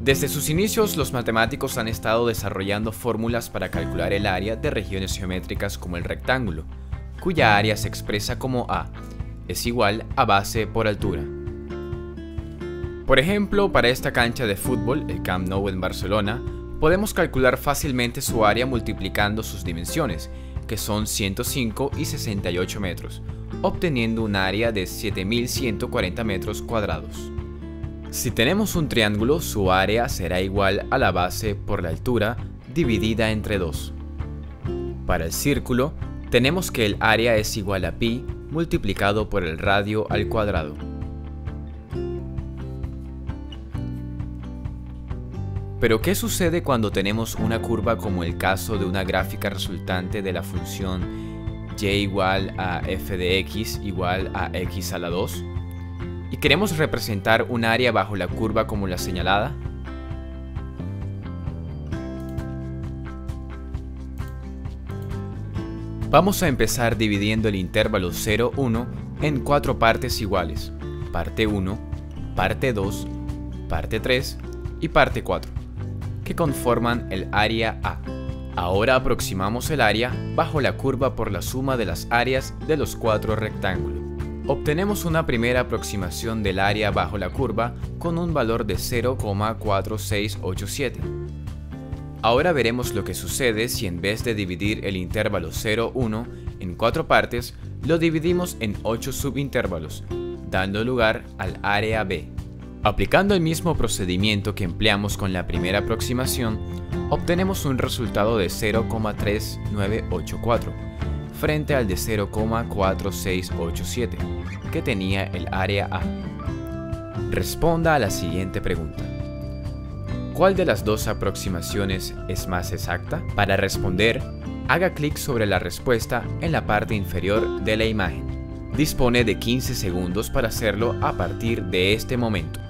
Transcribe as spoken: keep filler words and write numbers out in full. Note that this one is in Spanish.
Desde sus inicios, los matemáticos han estado desarrollando fórmulas para calcular el área de regiones geométricas como el rectángulo, cuya área se expresa como A es igual a base por altura. Por ejemplo, para esta cancha de fútbol, el Camp Nou en Barcelona, podemos calcular fácilmente su área multiplicando sus dimensiones, que son ciento cinco y sesenta y ocho metros, obteniendo un área de siete mil ciento cuarenta metros cuadrados. Si tenemos un triángulo, su área será igual a la base por la altura dividida entre dos. Para el círculo, tenemos que el área es igual a pi multiplicado por el radio al cuadrado. Pero ¿qué sucede cuando tenemos una curva como el caso de una gráfica resultante de la función y igual a f de x igual a x a la dos? ¿Y queremos representar un área bajo la curva como la señalada? Vamos a empezar dividiendo el intervalo cero, uno en cuatro partes iguales, parte uno, parte dos, parte tres y parte cuatro, que conforman el área A. Ahora aproximamos el área bajo la curva por la suma de las áreas de los cuatro rectángulos. Obtenemos una primera aproximación del área bajo la curva con un valor de cero coma cuatro seis ocho siete. Ahora veremos lo que sucede si en vez de dividir el intervalo cero, uno en cuatro partes, lo dividimos en ocho subintervalos, dando lugar al área B. Aplicando el mismo procedimiento que empleamos con la primera aproximación, obtenemos un resultado de cero coma tres nueve ocho cuatro, frente al de cero coma cuatro seis ocho siete, que tenía el área A. Responda a la siguiente pregunta. ¿Cuál de las dos aproximaciones es más exacta? Para responder, haga clic sobre la respuesta en la parte inferior de la imagen. Dispone de quince segundos para hacerlo a partir de este momento.